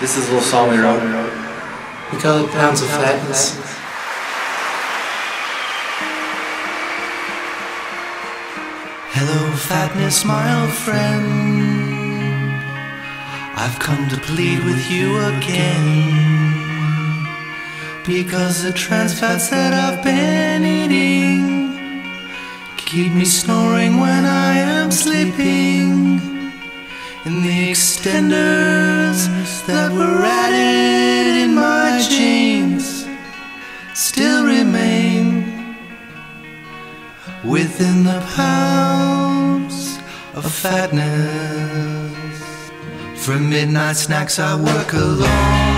This is a little song we wrote. We call it Pounds of Fatness. Hello, fatness, my old friend. I've come to plead with you again, because the trans fats that I've been eating keep me snoring when I am sleeping. And the extenders that were added in my jeans still remain within the pounds of fatness. From midnight snacks I work alone,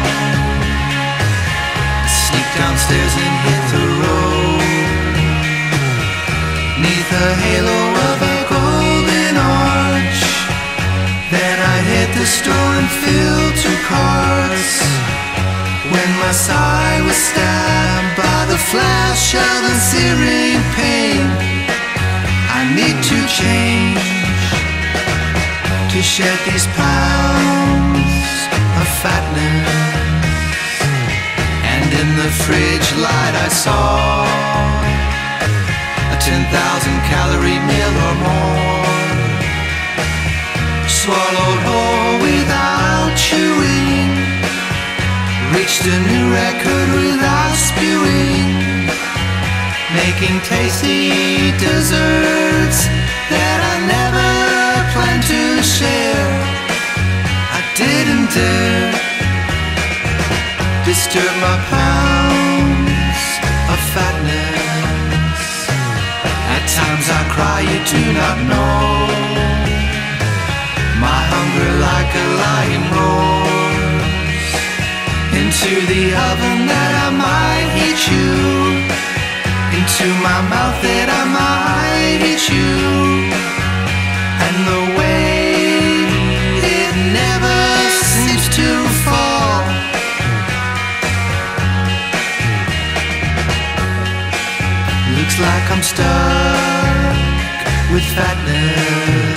I sneak downstairs and hit the road, neath the halo of a golden arch. Then I hit the store and filled 2 carts. When my side was stabbed by the flash of the searing pain, I need to change to shed these pounds of fatness. And in the fridge light I saw a 10,000 calorie meal or more, swallowed whole without chewing, reached a new record without spewing, making tasty desserts that I never planned to share. I didn't dare disturb my pounds of fatness. At times I cry, you do not know. My hunger like a lion roars into the oven that I might eat you, into my mouth that I might eat you. And the weight, it never seems to fall. Looks like I'm stuck with fatness.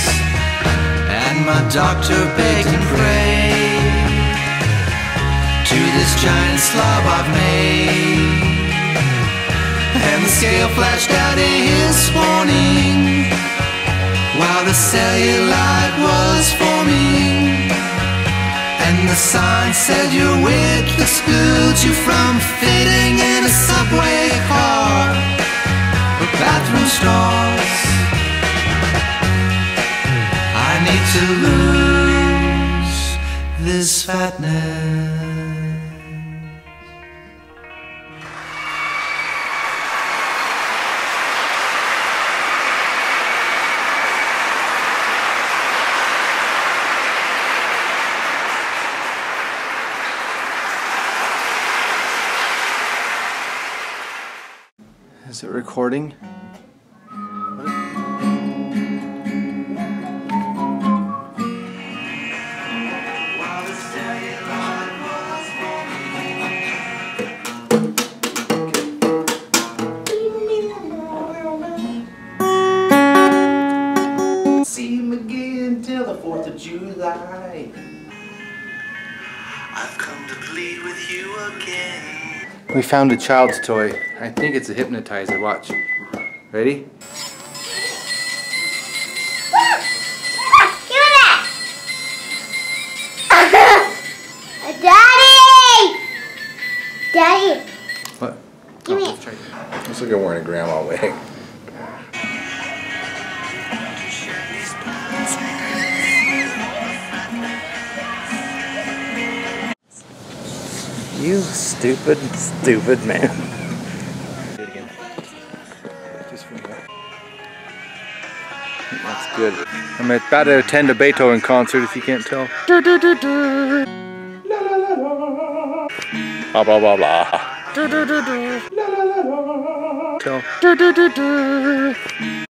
My doctor begged and prayed to this giant slob I've made, and the scale flashed out his warning while the cellulite was forming. And the sign said your weight excludes you from fitting in a subway car or bathroom stalls. I need to lose this fatness. Is it recording? See him again till the 4th of July. I've come to plead with you again. We found a child's toy. I think it's a hypnotizer. Watch. Ready? Give me that! Daddy! Daddy! What? Give me it. Let's try it. Looks like I'm wearing a grandma wig. You stupid, stupid man. Do it again. Just from here. That's good. I'm about to attend a Beethoven concert if you can't tell. Blah blah blah blah. Tell.